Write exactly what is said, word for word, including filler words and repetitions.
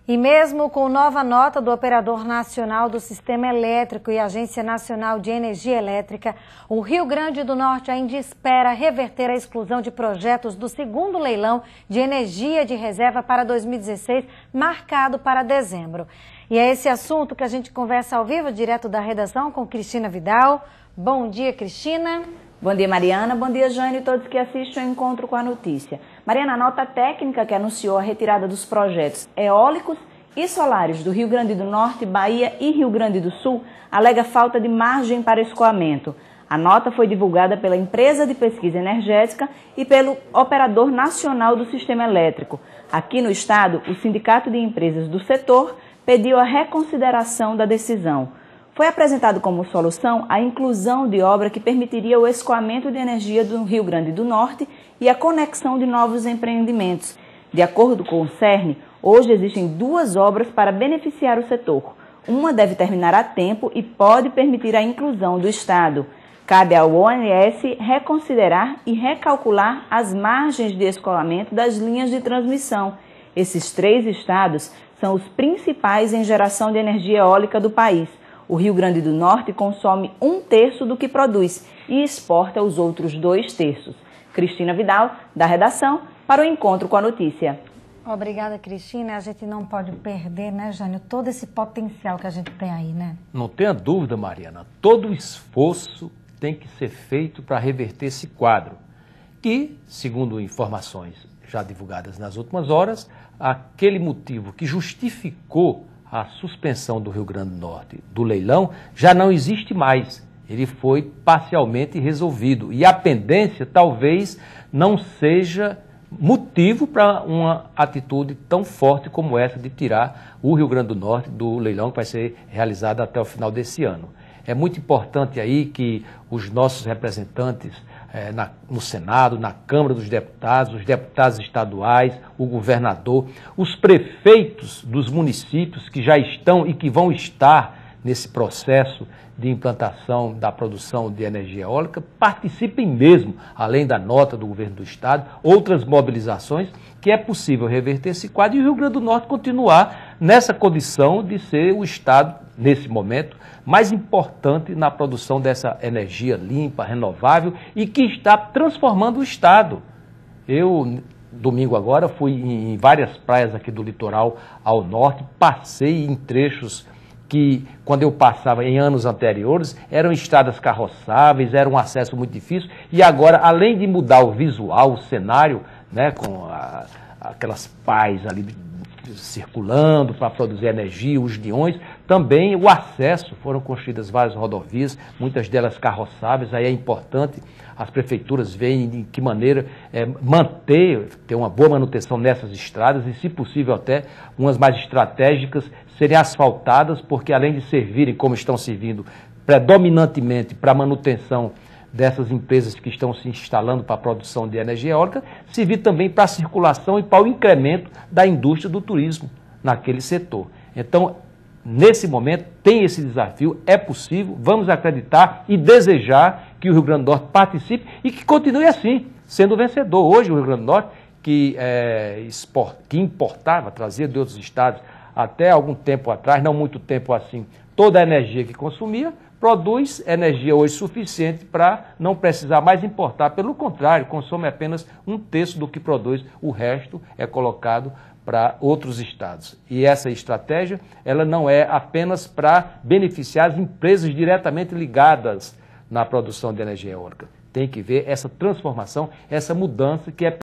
E mesmo com nova nota do Operador Nacional do Sistema Elétrico e Agência Nacional de Energia Elétrica, o Rio Grande do Norte ainda espera reverter a exclusão de projetos do segundo leilão de energia de reserva para dois mil e dezesseis, marcado para dezembro. E é esse assunto que a gente conversa ao vivo, direto da redação, com Cristina Vidal. Bom dia, Cristina. Bom dia, Mariana. Bom dia, Jane, e todos que assistem ao Encontro com a Notícia. Mariana, a nota técnica que anunciou a retirada dos projetos eólicos e solares do Rio Grande do Norte, Bahia e Rio Grande do Sul alega falta de margem para escoamento. A nota foi divulgada pela Empresa de Pesquisa Energética e pelo Operador Nacional do Sistema Elétrico. Aqui no estado, o Sindicato de Empresas do setor pediu a reconsideração da decisão. Foi apresentado como solução a inclusão de obra que permitiria o escoamento de energia do Rio Grande do Norte e a conexão de novos empreendimentos. De acordo com o CERN, hoje existem duas obras para beneficiar o setor. Uma deve terminar a tempo e pode permitir a inclusão do Estado. Cabe ao O N S reconsiderar e recalcular as margens de escoamento das linhas de transmissão. Esses três estados são os principais em geração de energia eólica do país. O Rio Grande do Norte consome um terço do que produz e exporta os outros dois terços. Cristina Vidal, da redação, para o Encontro com a Notícia. Obrigada, Cristina. A gente não pode perder, né, Jânio, todo esse potencial que a gente tem aí, né? Não tenha dúvida, Mariana. Todo o esforço tem que ser feito para reverter esse quadro. E, segundo informações já divulgadas nas últimas horas, aquele motivo que justificou a suspensão do Rio Grande do Norte do leilão já não existe mais. Ele foi parcialmente resolvido e a pendência talvez não seja motivo para uma atitude tão forte como essa de tirar o Rio Grande do Norte do leilão que vai ser realizado até o final desse ano. É muito importante aí que os nossos representantes é, na, no Senado, na Câmara dos Deputados, os deputados estaduais, o governador, os prefeitos dos municípios que já estão e que vão estar nesse processo de implantação da produção de energia eólica, participem mesmo, além da nota do governo do estado, outras mobilizações, que é possível reverter esse quadro e o Rio Grande do Norte continuar nessa condição de ser o estado, nesse momento, mais importante na produção dessa energia limpa, renovável e que está transformando o estado. Eu, domingo agora, fui em várias praias aqui do litoral ao norte, passei em trechos que, quando eu passava em anos anteriores, eram estradas carroçáveis, era um acesso muito difícil, e agora, além de mudar o visual, o cenário, né, com a, aquelas pás ali circulando para produzir energia, os diões, também o acesso, foram construídas várias rodovias, muitas delas carroçáveis, aí é importante as prefeituras verem de que maneira é, manter, ter uma boa manutenção nessas estradas e, se possível até, umas mais estratégicas serem asfaltadas, porque além de servirem como estão servindo predominantemente para a manutenção dessas empresas que estão se instalando para a produção de energia eólica, servir também para a circulação e para o incremento da indústria do turismo naquele setor. Então, nesse momento, tem esse desafio, é possível, vamos acreditar e desejar que o Rio Grande do Norte participe e que continue assim, sendo vencedor. Hoje, o Rio Grande do Norte, que, é, export, que importava, trazia de outros estados, até algum tempo atrás, não muito tempo assim, toda a energia que consumia, produz energia hoje suficiente para não precisar mais importar. Pelo contrário, consome apenas um terço do que produz, o resto é colocado para outros estados. E essa estratégia, ela não é apenas para beneficiar as empresas diretamente ligadas na produção de energia eólica. Tem que ver essa transformação, essa mudança que é